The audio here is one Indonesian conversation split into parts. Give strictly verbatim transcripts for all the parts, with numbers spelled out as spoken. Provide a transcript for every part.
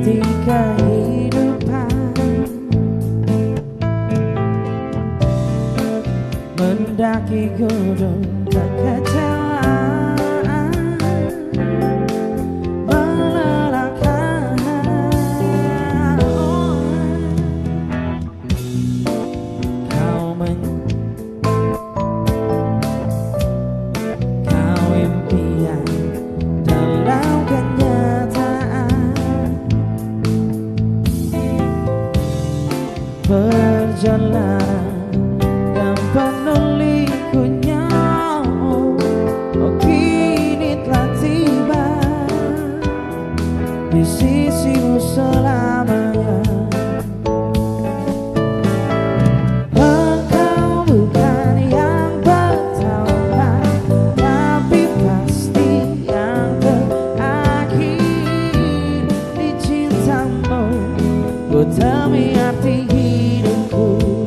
arti kehidupan, mendaki gunung kekecewaan, melelahkan. Kau men kau impian dalam kenyataan, perjalanan yang penuh likunya, oh kini telah tiba di sisimu selamanya. Engkau bukan yang pertama, tapi pasti yang terakhir di cintamu. Ku demi arti hidupku.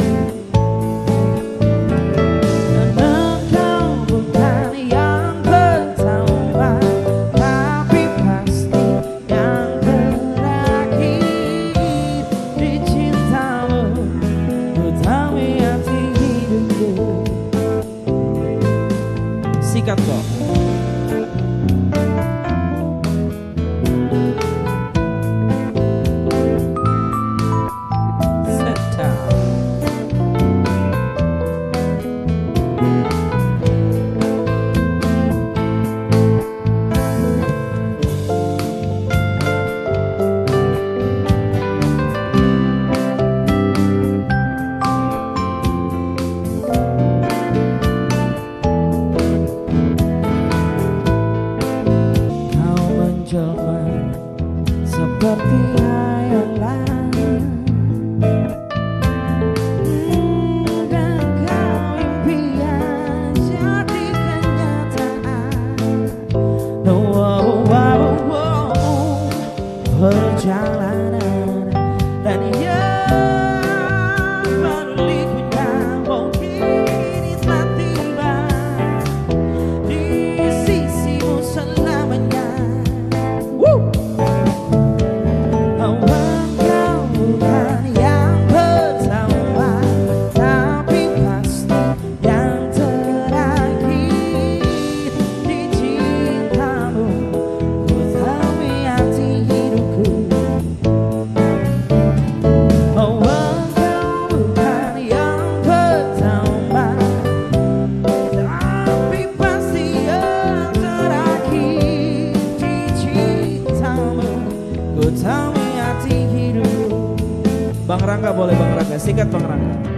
Sikat kok. Seperti hayalan, dan kau impian jadi kenyataan. Oh, oh, oh, oh, oh. Perjalanan dan yang berlikunya, oh kini telah tiba di sisimu selamanya. Woo! Bang Rangga boleh, Bang Rangga, sikat Bang Rangga.